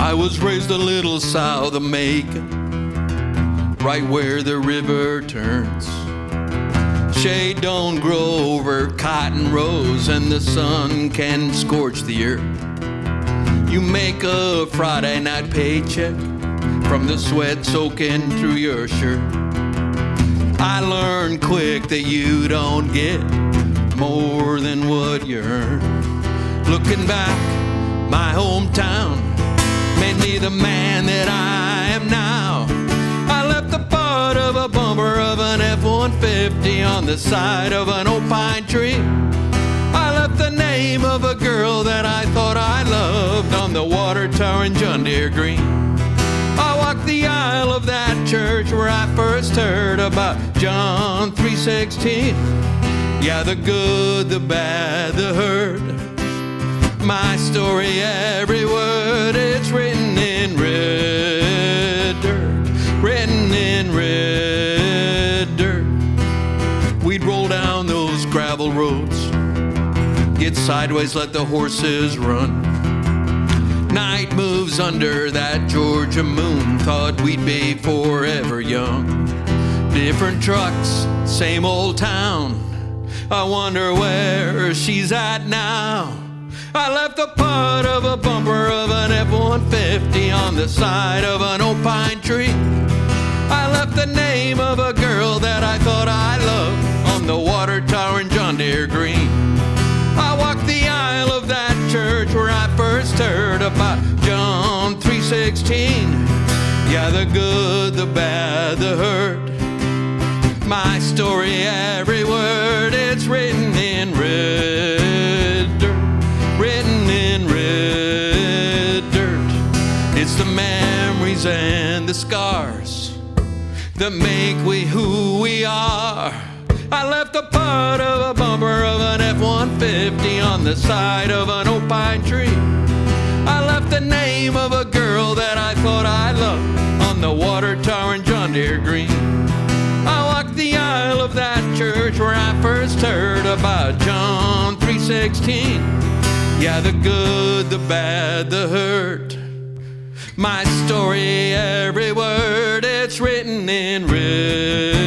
I was raised a little south of Macon, right where the river turns. Shade don't grow over cotton rows, and the sun can scorch the earth. You make a Friday night paycheck from the sweat soaking through your shirt. I learned quick that you don't get more than what you earn. Looking back, my hometown made me the man that I am now. I left the part of a bumper of an F-150 on the side of an old pine tree. I left the name of a girl that I thought I loved on the water tower in John Deere Green. I walked the aisle of that church where I first heard about John 3:16. Yeah, the good, the bad, the hurt. My story, every word, it's written in red dirt, written in red dirt. We'd roll down those gravel roads, get sideways, let the horses run. Night moves under that Georgia moon, thought we'd be forever young. Different trucks, same old town, I wonder where she's at now. I left the part of a bumper of an F-150 on the side of an old pine tree. I left the name of a girl that I thought I loved on the water tower in John Deere Green. I walked the aisle of that church where I first heard about John 3:16. Yeah, the good, the bad, the hurt. My story, every word, it's written in red dirt, written in red dirt. It's the memories and the scars that make we who we are. I left a part of a bumper of an F-150 on the side of an old pine tree. I left the name of a girl that I thought I loved on the water tower in John Deere Green. I walked the aisle of that church where I first heard about John 3:16. Yeah, the good, the bad, the hurt. My story, every word, it's written in red.